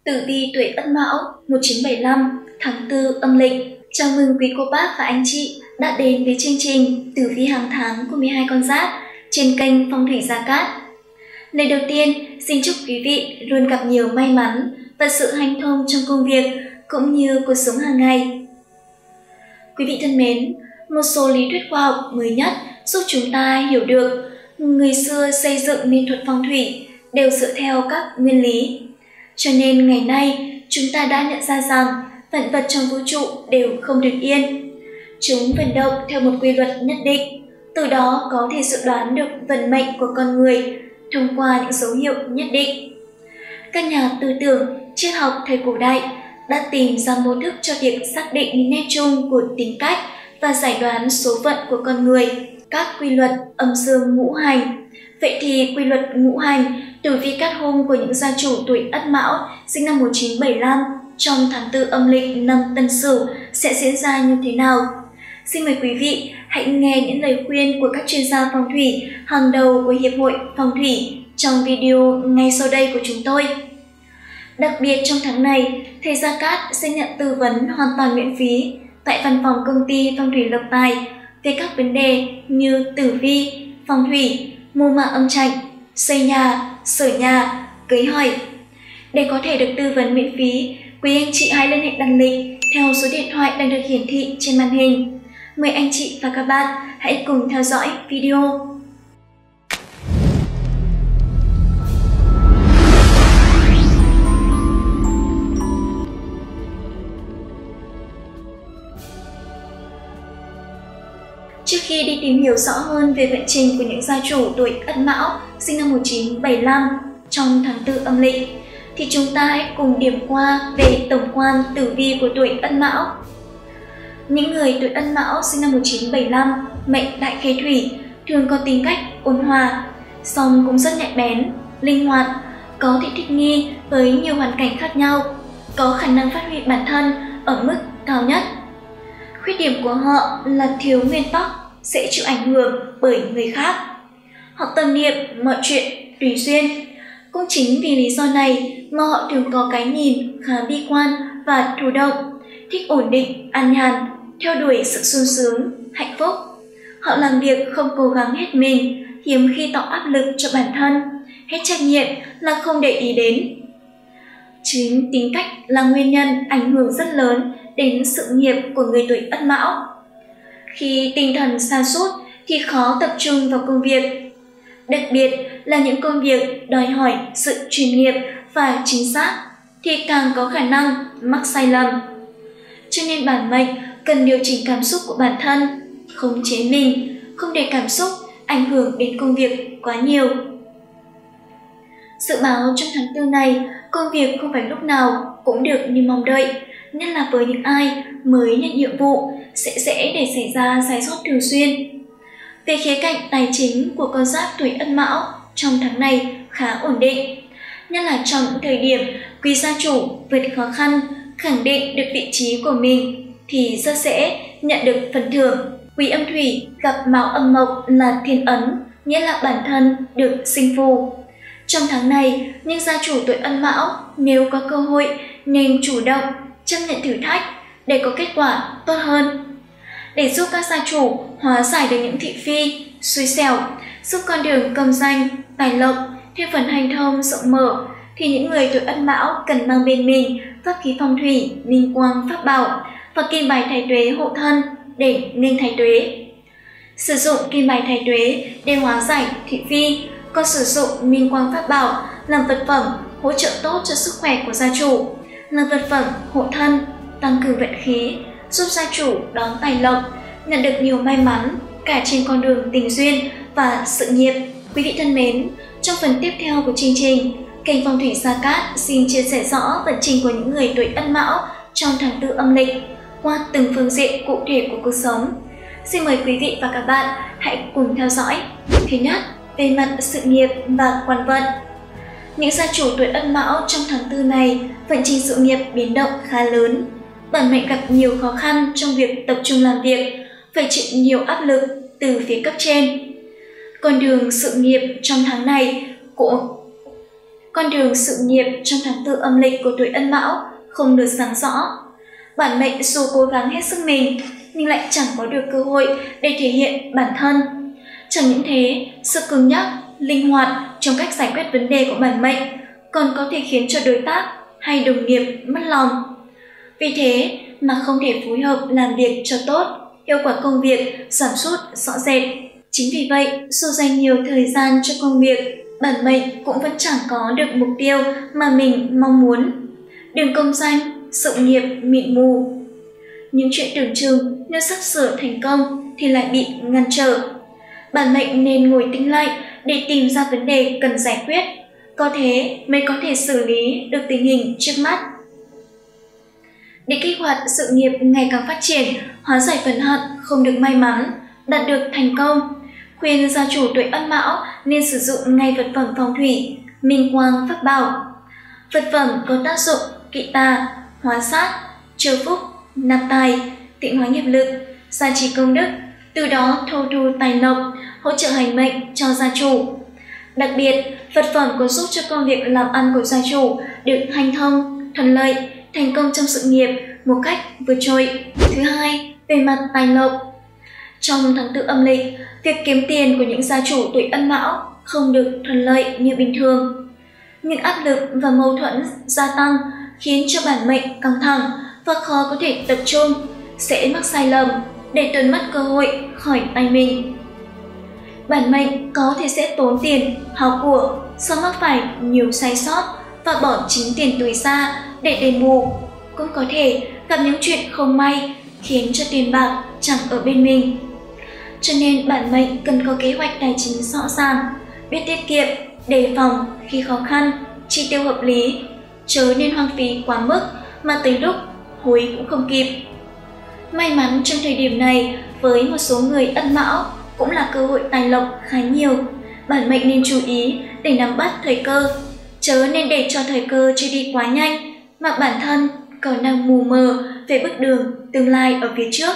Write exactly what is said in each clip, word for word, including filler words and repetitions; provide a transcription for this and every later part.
Tử vi tuổi Ất Mão một nghìn chín trăm bảy mươi lăm tháng tư âm lịch. Chào mừng quý cô bác và anh chị đã đến với chương trình Tử vi hàng tháng của mười hai con giáp trên kênh Phong thủy Gia Cát. Lời đầu tiên, xin chúc quý vị luôn gặp nhiều may mắn và sự hanh thông trong công việc cũng như cuộc sống hàng ngày. Quý vị thân mến, một số lý thuyết khoa học mới nhất giúp chúng ta hiểu được người xưa xây dựng nên thuật phong thủy đều dựa theo các nguyên lý. Cho nên ngày nay chúng ta đã nhận ra rằng vạn vật trong vũ trụ đều không được yên. Chúng vận động theo một quy luật nhất định, từ đó có thể dự đoán được vận mệnh của con người thông qua những dấu hiệu nhất định. Các nhà tư tưởng, triết học thời cổ đại đã tìm ra mô thức cho việc xác định những nét chung của tính cách và giải đoán số phận của con người, các quy luật âm dương ngũ hành. Vậy thì quy luật ngũ hành, tử vi cát hung của những gia chủ tuổi Ất Mão sinh năm một nghìn chín trăm bảy mươi lăm trong tháng tư âm lịch năm Tân Sửu sẽ diễn ra như thế nào? Xin mời quý vị hãy nghe những lời khuyên của các chuyên gia phong thủy hàng đầu của Hiệp hội Phong thủy trong video ngay sau đây của chúng tôi. Đặc biệt trong tháng này, thầy Gia Cát sẽ nhận tư vấn hoàn toàn miễn phí tại văn phòng công ty Phong thủy Lộc Tài về các vấn đề như tử vi, phong thủy, mưu mã âm trạch, xây nhà, sửa nhà, cưới hỏi. Để có thể được tư vấn miễn phí, quý anh chị hãy liên hệ đặt lịch theo số điện thoại đang được hiển thị trên màn hình. Mời anh chị và các bạn hãy cùng theo dõi video. Trước khi đi tìm hiểu rõ hơn về vận trình của những gia chủ tuổi Ất Mão sinh năm một nghìn chín trăm bảy mươi lăm trong tháng tư âm lịch, thì chúng ta hãy cùng điểm qua về tổng quan tử vi của tuổi Ất Mão. Những người tuổi Ất Mão sinh năm một nghìn chín trăm bảy mươi lăm, mệnh đại khế thủy, thường có tính cách ôn hòa, song cũng rất nhạy bén, linh hoạt, có thể thích nghi với nhiều hoàn cảnh khác nhau, có khả năng phát huy bản thân ở mức cao nhất. Khuyết điểm của họ là thiếu nguyên tắc, sẽ chịu ảnh hưởng bởi người khác. Họ tâm niệm mọi chuyện tùy duyên. Cũng chính vì lý do này mà họ thường có cái nhìn khá bi quan và thụ động, thích ổn định, an nhàn, theo đuổi sự sung sướng, hạnh phúc. Họ làm việc không cố gắng hết mình, hiếm khi tạo áp lực cho bản thân, hết trách nhiệm là không để ý đến. Chính tính cách là nguyên nhân ảnh hưởng rất lớn đến sự nghiệp của người tuổi Ất Mão. Khi tinh thần sa sút thì khó tập trung vào công việc, đặc biệt là những công việc đòi hỏi sự chuyên nghiệp và chính xác thì càng có khả năng mắc sai lầm. Cho nên bản mệnh cần điều chỉnh cảm xúc của bản thân, khống chế mình, không để cảm xúc ảnh hưởng đến công việc quá nhiều. Dự báo trong tháng tư này, công việc không phải lúc nào cũng được như mong đợi, nhất là với những ai mới nhận nhiệm vụ sẽ dễ để xảy ra sai sót thường xuyên. Về khía cạnh tài chính của con giáp tuổi Ất Mão trong tháng này khá ổn định, nhất là trong những thời điểm quý gia chủ vượt khó khăn, khẳng định được vị trí của mình thì rất dễ nhận được phần thưởng. Quý âm thủy gặp Mão âm mộc là thiên ấn, nghĩa là bản thân được sinh phù. Trong tháng này, những gia chủ tuổi Ất Mão nếu có cơ hội nên chủ động chấp nhận thử thách để có kết quả tốt hơn. Để giúp các gia chủ hóa giải được những thị phi, xui xẻo, giúp con đường công danh, tài lộc thêm phần hanh thông rộng mở, thì những người tuổi Ất Mão cần mang bên mình pháp khí phong thủy, minh quang pháp bảo và kim bài thái tuế hộ thân để nghênh thái tuế. Sử dụng kim bài thái tuế để hóa giải thị phi, còn sử dụng minh quang pháp bảo làm vật phẩm hỗ trợ tốt cho sức khỏe của gia chủ, là vật phẩm hộ thân, tăng cường vận khí, giúp gia chủ đón tài lộc, nhận được nhiều may mắn cả trên con đường tình duyên và sự nghiệp. Quý vị thân mến, trong phần tiếp theo của chương trình, kênh Phong thủy Gia Cát xin chia sẻ rõ vận trình của những người tuổi Ất Mão trong tháng tư âm lịch qua từng phương diện cụ thể của cuộc sống. Xin mời quý vị và các bạn hãy cùng theo dõi. Thứ nhất, về mặt sự nghiệp và quan vận. Những gia chủ tuổi Ất Mão trong tháng tư này, vận trình sự nghiệp biến động khá lớn. Bản mệnh gặp nhiều khó khăn trong việc tập trung làm việc, phải chịu nhiều áp lực từ phía cấp trên. Con đường sự nghiệp trong tháng này của Con đường sự nghiệp trong tháng tư âm lịch của tuổi Ân Mão không được sáng rõ. Bản mệnh dù cố gắng hết sức mình, nhưng lại chẳng có được cơ hội để thể hiện bản thân. Chẳng những thế, sự cứng nhắc, linh hoạt trong cách giải quyết vấn đề của bản mệnh còn có thể khiến cho đối tác hay đồng nghiệp mất lòng. Vì thế mà không thể phối hợp làm việc cho tốt, hiệu quả công việc giảm sút rõ rệt. Chính vì vậy, dù dành nhiều thời gian cho công việc, bản mệnh cũng vẫn chẳng có được mục tiêu mà mình mong muốn. Đường công danh, sự nghiệp mịt mù. Những chuyện tưởng chừng như sắp sửa thành công thì lại bị ngăn trở. Bản mệnh nên ngồi tĩnh lại để tìm ra vấn đề cần giải quyết, có thế mới có thể xử lý được tình hình trước mắt. Để kích hoạt sự nghiệp ngày càng phát triển, hóa giải phần hận không được may mắn, đạt được thành công, khuyên gia chủ tuổi Ất Mão nên sử dụng ngay vật phẩm phong thủy, minh quang pháp bảo. Vật phẩm có tác dụng kỵ tà, hóa sát, chiêu phúc, nạp tài, tịnh hóa nghiệp lực, gia trì công đức, từ đó thâu thu tài lộc, hỗ trợ hành mệnh cho gia chủ. Đặc biệt, vật phẩm có giúp cho công việc làm ăn của gia chủ được hanh thông, thuận lợi, thành công trong sự nghiệp một cách vượt trội. Thứ hai, về mặt tài lộc. Trong tháng tư âm lịch, việc kiếm tiền của những gia chủ tuổi Ân Mão không được thuận lợi như bình thường. Những áp lực và mâu thuẫn gia tăng khiến cho bản mệnh căng thẳng và khó có thể tập trung, sẽ mắc sai lầm để tuột mất cơ hội khỏi tay mình. Bản mệnh có thể sẽ tốn tiền, hao của do mắc phải nhiều sai sót và bỏ chính tiền túi ra để đền bù. Cũng có thể gặp những chuyện không may khiến cho tiền bạc chẳng ở bên mình. Cho nên bản mệnh cần có kế hoạch tài chính rõ ràng, biết tiết kiệm, đề phòng khi khó khăn, chi tiêu hợp lý, chớ nên hoang phí quá mức mà tới lúc hối cũng không kịp. May mắn trong thời điểm này với một số người Ân Mão cũng là cơ hội tài lộc khá nhiều. Bản mệnh nên chú ý để nắm bắt thời cơ, chớ nên để cho thời cơ trôi đi quá nhanh mà bản thân còn đang mù mờ về bước đường tương lai ở phía trước.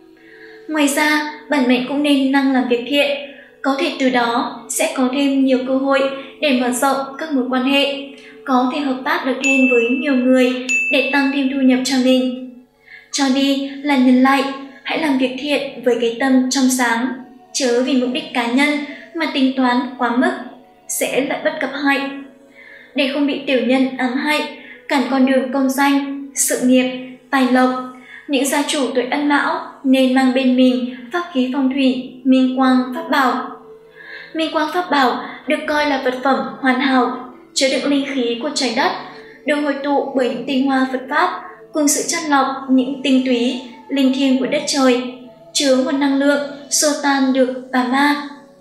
Ngoài ra, bản mệnh cũng nên năng làm việc thiện, có thể từ đó sẽ có thêm nhiều cơ hội để mở rộng các mối quan hệ, có thể hợp tác được thêm với nhiều người để tăng thêm thu nhập cho mình. Cho đi là nhân lại, hãy làm việc thiện với cái tâm trong sáng, chớ vì mục đích cá nhân mà tính toán quá mức, sẽ lại bất cập hại. Để không bị tiểu nhân ám hại, cản con đường công danh, sự nghiệp, tài lộc, những gia chủ tuổi Ân Mão nên mang bên mình pháp khí phong thủy, minh quang pháp bảo. Minh quang pháp bảo được coi là vật phẩm hoàn hảo, chứa đựng linh khí của trái đất, được hội tụ bởi những tinh hoa Phật pháp cùng sự chắt lọc những tinh túy, linh thiêng của đất trời, chứa nguồn năng lượng xua tan được tà ma.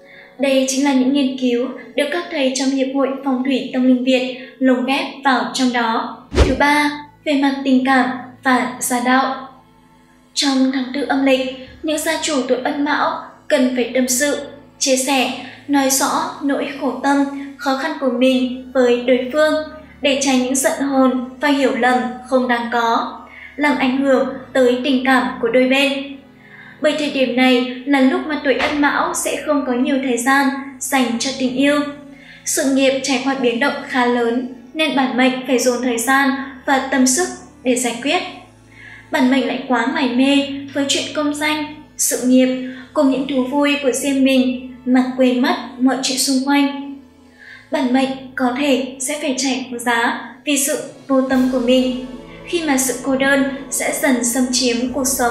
Đây chính là những nghiên cứu được các thầy trong Hiệp hội Phong thủy Tâm linh Việt lồng ghép vào trong đó. Thứ ba, về mặt tình cảm và gia đạo. Trong tháng tư âm lịch, những gia chủ tuổi Ân Mão cần phải tâm sự, chia sẻ, nói rõ nỗi khổ tâm, khó khăn của mình với đối phương để tránh những giận hờn và hiểu lầm không đáng có, làm ảnh hưởng tới tình cảm của đôi bên. Bởi thời điểm này là lúc mà tuổi Ân Mão sẽ không có nhiều thời gian dành cho tình yêu. Sự nghiệp trải qua biến động khá lớn nên bản mệnh phải dồn thời gian và tâm sức để giải quyết. Bản mệnh lại quá mải mê với chuyện công danh, sự nghiệp cùng những thú vui của riêng mình mà quên mất mọi chuyện xung quanh. Bản mệnh có thể sẽ phải trả giá vì sự vô tâm của mình, khi mà sự cô đơn sẽ dần xâm chiếm cuộc sống.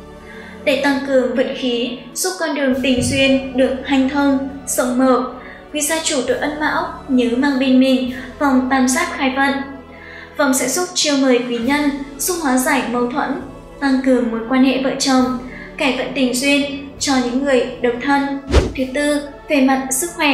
Để tăng cường vận khí, giúp con đường tình duyên được hanh thông, rộng mở, quý gia chủ tuổi Ân Mão nhớ mang bên mình vòng tam giác khai vận. Vòng sẽ giúp chiêu mời quý nhân, giúp hóa giải mâu thuẫn, tăng cường mối quan hệ vợ chồng, cải vận tình duyên cho những người độc thân. Thứ tư, về mặt sức khỏe.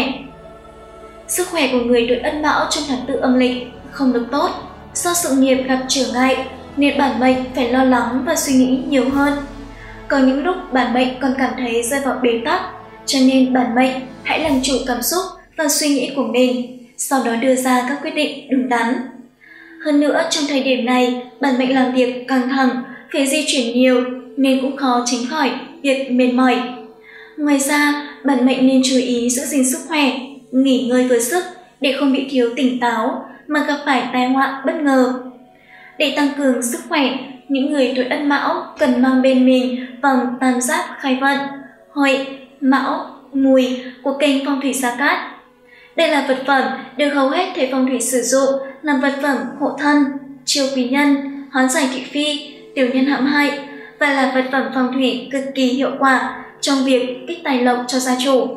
Sức khỏe của người tuổi Ân Mão trong tháng tư âm lịch không được tốt, do sự nghiệp gặp trở ngại nên bản mệnh phải lo lắng và suy nghĩ nhiều hơn. Có những lúc bản mệnh còn cảm thấy rơi vào bế tắc, cho nên bản mệnh hãy làm chủ cảm xúc và suy nghĩ của mình, sau đó đưa ra các quyết định đúng đắn. Hơn nữa, trong thời điểm này, bản mệnh làm việc căng thẳng, phải di chuyển nhiều nên cũng khó tránh khỏi việc mệt mỏi. Ngoài ra, bản mệnh nên chú ý giữ gìn sức khỏe, nghỉ ngơi vừa sức để không bị thiếu tỉnh táo mà gặp phải tai họa bất ngờ. Để tăng cường sức khỏe, những người tuổi Ất Mão cần mang bên mình vòng tam giác khai vận, Hợi, Mão, Mùi của kênh Phong thủy Gia Cát. Đây là vật phẩm được hầu hết thầy phong thủy sử dụng làm vật phẩm hộ thân, chiêu quý nhân, hoán giải thị phi, tiểu nhân hãm hại và là vật phẩm phong thủy cực kỳ hiệu quả trong việc kích tài lộc cho gia chủ.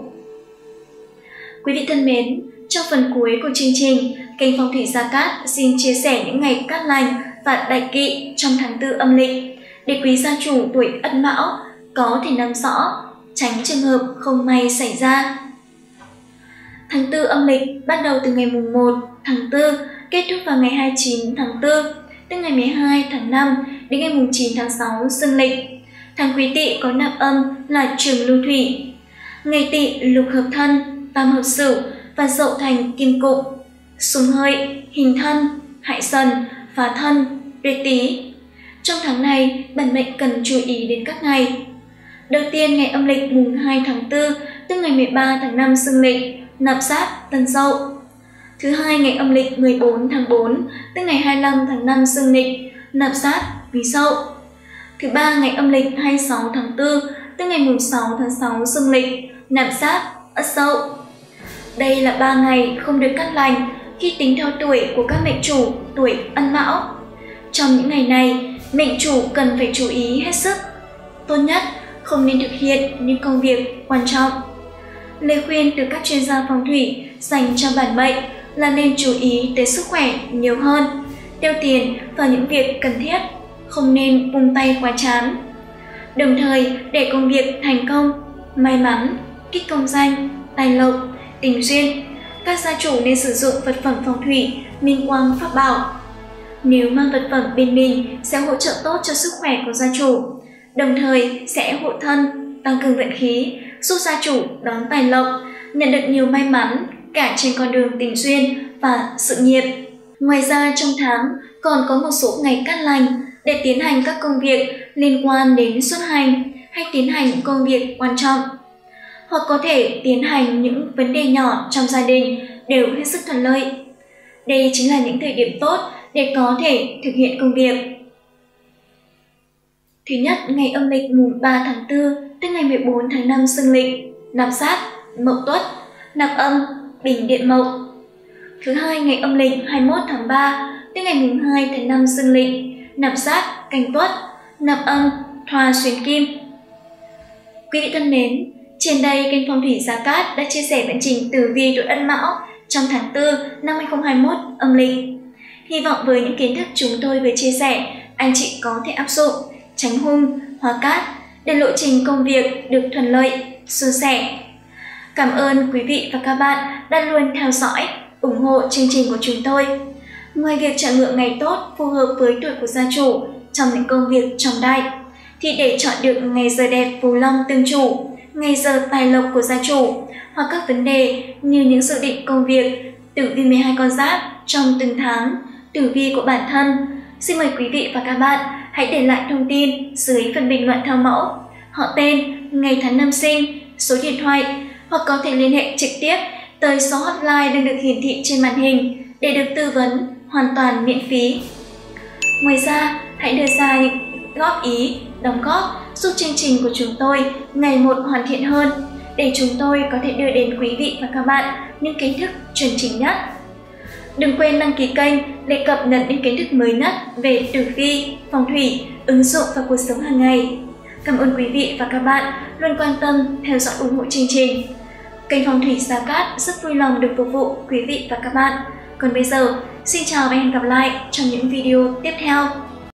Quý vị thân mến, trong phần cuối của chương trình, kênh Phong thủy Gia Cát xin chia sẻ những ngày cát lành và đại kỵ trong tháng tư âm lịch để quý gia chủ tuổi Ất Mão có thể nắm rõ, tránh trường hợp không may xảy ra. Tháng tư âm lịch bắt đầu từ ngày mùng một tháng tư, kết thúc vào ngày hai mươi chín tháng tư, từ ngày mười hai tháng năm đến ngày mùng chín tháng sáu dương lịch. Tháng Quý Tỵ có nạp âm là Trường Lưu Thủy. Ngày Tỵ lục hợp thân, tam hợp Sửu và Dậu thành kim cục. Xung Hợi, hình thân, hại Dần, phá thân, Tuyệt Tý. Trong tháng này, bản mệnh cần chú ý đến các ngày. Đầu tiên, ngày âm lịch mùng hai tháng tư, từ ngày mười ba tháng năm dương lịch, nạp giáp Tân Dậu. Thứ hai, ngày âm lịch mười bốn tháng tư, từ ngày hai mươi lăm tháng năm dương lịch, nạp giáp Quý Dậu. Thứ ba, ngày âm lịch hai mươi sáu tháng tư, từ ngày mùng sáu tháng sáu dương lịch, nạp giáp Ất Dậu. Đây là ba ngày không được cát lành khi tính theo tuổi của các mệnh chủ tuổi Ất Mão. Trong những ngày này, mệnh chủ cần phải chú ý hết sức. Tốt nhất, không nên thực hiện những công việc quan trọng. Lời khuyên từ các chuyên gia phong thủy dành cho bản mệnh là nên chú ý tới sức khỏe nhiều hơn, tiêu tiền vào những việc cần thiết, không nên vung tay quá chán. Đồng thời, để công việc thành công, may mắn, kích công danh, tài lộc, tình duyên, các gia chủ nên sử dụng vật phẩm phong thủy minh quang pháp bảo. Nếu mang vật phẩm bên mình sẽ hỗ trợ tốt cho sức khỏe của gia chủ, đồng thời sẽ hộ thân, tăng cường vận khí, giúp gia chủ đón tài lộc, nhận được nhiều may mắn cả trên con đường tình duyên và sự nghiệp. Ngoài ra, trong tháng còn có một số ngày cát lành để tiến hành các công việc liên quan đến xuất hành hay tiến hành những công việc quan trọng, hoặc có thể tiến hành những vấn đề nhỏ trong gia đình đều hết sức thuận lợi. Đây chính là những thời điểm tốt để có thể thực hiện công việc. Thứ nhất, ngày âm lịch mùng ba tháng tư, từ ngày mười bốn tháng năm dương lịch, nạp giáp Mậu Tuất, nạp âm Bình Điện Mậu. Thứ hai, ngày âm lịch hai mươi mốt tháng ba, từ ngày mùng hai tháng năm dương lịch, nạp giáp Canh Tuất, nạp âm Thoa Xuyến Kim. Quý vị thân mến, trên đây kênh Phong thủy Gia Cát đã chia sẻ vận trình tử vi tuổi Ất Mão trong tháng tư năm hai nghìn không trăm hai mươi mốt âm lịch. Hy vọng với những kiến thức chúng tôi vừa chia sẻ, anh chị có thể áp dụng, tránh hung, hóa cát để lộ trình công việc được thuận lợi, suôn sẻ. Cảm ơn quý vị và các bạn đã luôn theo dõi, ủng hộ chương trình của chúng tôi. Ngoài việc chọn lựa ngày tốt phù hợp với tuổi của gia chủ trong những công việc trọng đại, thì để chọn được ngày giờ đẹp phù long tương chủ, ngày giờ tài lộc của gia chủ, hoặc các vấn đề như những dự định công việc, tử vi mười hai con giáp trong từng tháng, tử vi của bản thân, xin mời quý vị và các bạn hãy để lại thông tin dưới phần bình luận theo mẫu, họ tên, ngày tháng năm sinh, số điện thoại, hoặc có thể liên hệ trực tiếp tới số hotline đang được hiển thị trên màn hình để được tư vấn hoàn toàn miễn phí. Ngoài ra, hãy đưa ra những góp ý, đóng góp giúp chương trình của chúng tôi ngày một hoàn thiện hơn để chúng tôi có thể đưa đến quý vị và các bạn những kiến thức chuẩn chỉnh nhất. Đừng quên đăng ký kênh để cập nhật những kiến thức mới nhất về tử vi, phong thủy, ứng dụng vào cuộc sống hàng ngày. Cảm ơn quý vị và các bạn luôn quan tâm theo dõi ủng hộ chương trình. Kênh Phong thủy Gia Cát rất vui lòng được phục vụ quý vị và các bạn. Còn bây giờ, xin chào và hẹn gặp lại trong những video tiếp theo.